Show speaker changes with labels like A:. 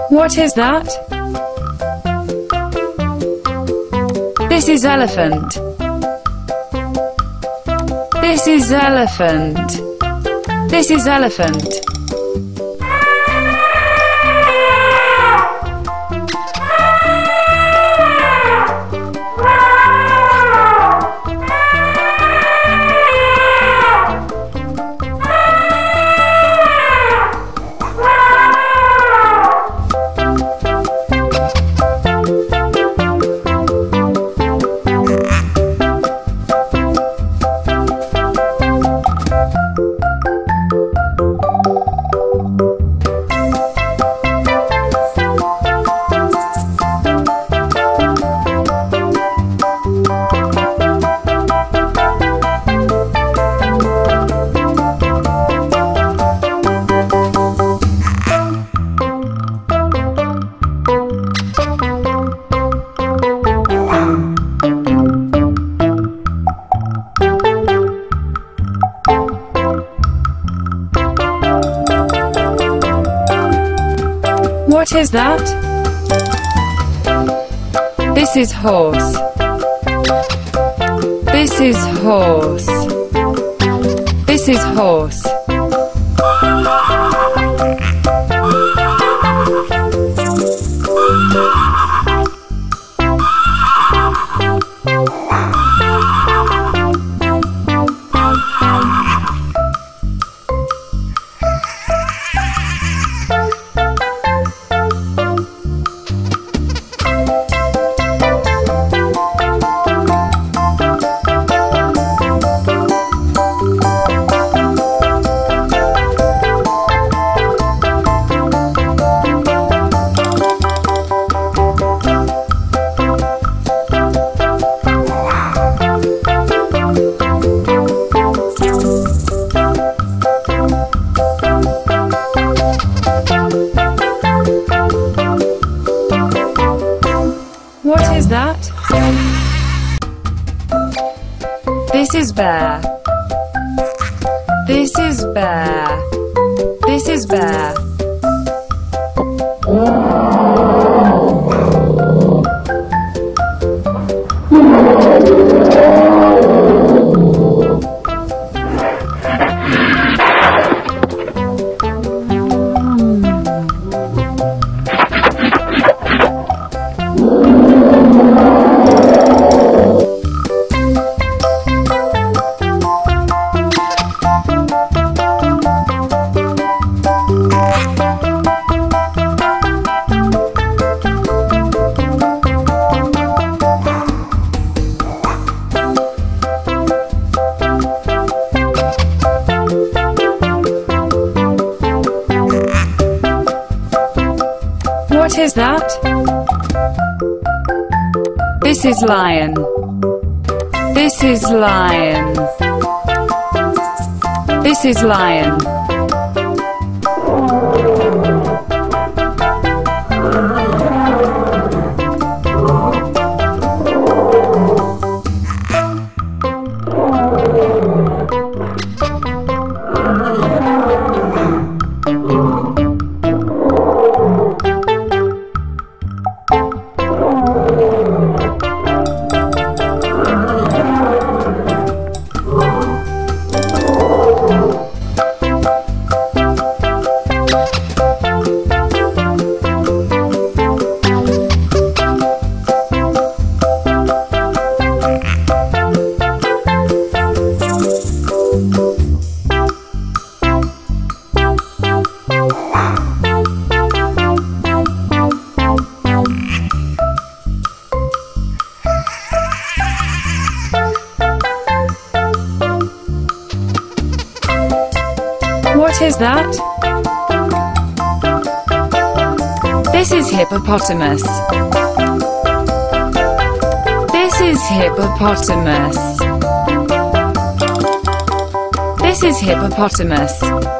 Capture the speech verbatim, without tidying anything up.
A: What is that? This is elephant. This is elephant. This is elephant. What is that? This is horse. This is horse. This is horse. What is that? This is bear. This is bear. This is bear. What is that? This is lion. This is lion. This is lion. What is that? This is hippopotamus. This is hippopotamus. This is hippopotamus.